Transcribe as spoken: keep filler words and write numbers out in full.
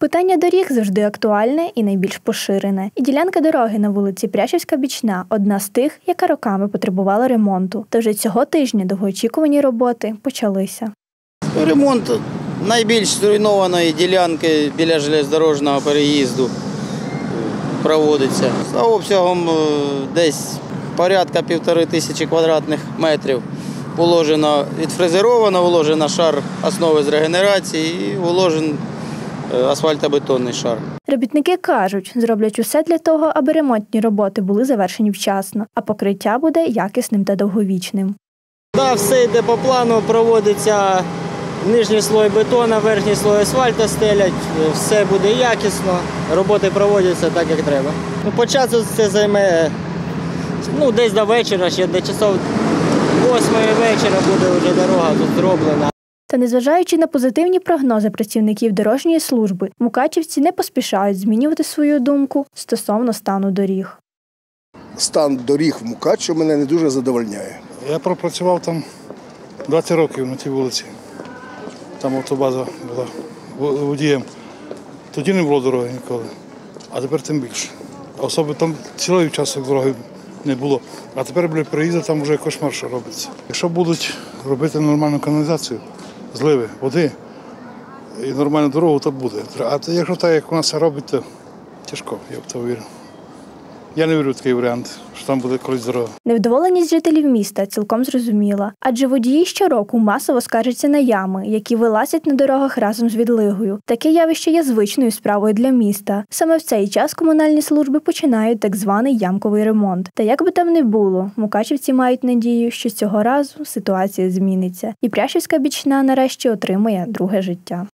Питання доріг завжди актуальне і найбільш поширене. І ділянка дороги на вулиці Пряшівська-Бічна – одна з тих, яка роками потребувала ремонту. Та вже цього тижня довгоочікувані роботи почалися. Ремонт найбільш зруйнованої ділянки біля железнодорожнього переїзду проводиться. За обсягом десь порядка півтори тисячі квадратних метрів. Вложено, відфрезеровано, вложено шар основи з регенерації і вложен асфальтобетонний шар. Робітники кажуть, зроблять усе для того, аби ремонтні роботи були завершені вчасно, а покриття буде якісним та довговічним. Так, все йде по плану, проводиться нижній слой бетону, верхній слой асфальту стелять, все буде якісно, роботи проводяться так, як треба. Ну, по часу це займе ну, десь до вечора, ще до часов восьмої вечора буде вже дорога тут зроблена. Та незважаючи на позитивні прогнози працівників дорожньої служби, мукачівці не поспішають змінювати свою думку стосовно стану доріг. Стан доріг в Мукачево мене не дуже задовольняє. Я пропрацював там двадцять років на тій вулиці. Там автобаза була водієм. Тоді не було дороги ніколи, а тепер тим більше. Особливо там цілий час дороги не було. А тепер біля переїзду там вже кошмар, що робиться. Якщо будуть робити нормальну каналізацію, зливи, води і нормальну дорогу, то буде. А якщо так, як у нас робить, то тяжко, я в це вірю. Я не вірю в такий варіант, що там буде колись дорога. Невдоволеність жителів міста цілком зрозуміла. Адже водії щороку масово скаржаться на ями, які вилазять на дорогах разом з відлигою. Таке явище є звичною справою для міста. Саме в цей час комунальні служби починають так званий ямковий ремонт. Та як би там не було, мукачівці мають надію, що цього разу ситуація зміниться. І Пряшівська-Бічна нарешті отримає друге життя.